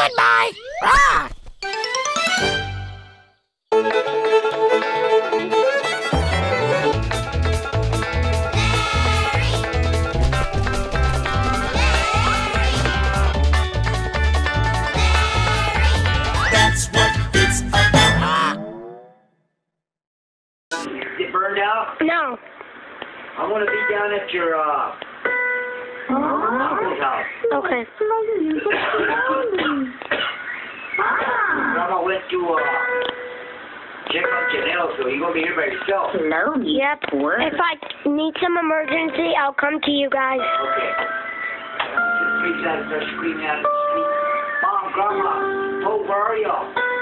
Goodbye. Ah! That's what it's about. Get burned out? No. I want to be down at your uncle's house. Okay. Grandma went to check on Janelle, so you're gonna be here by yourself. Yep. If I need some emergency, I'll come to you guys. Okay. Just freaks out and start screaming out in the street. Mom, Grandma, where are y'all?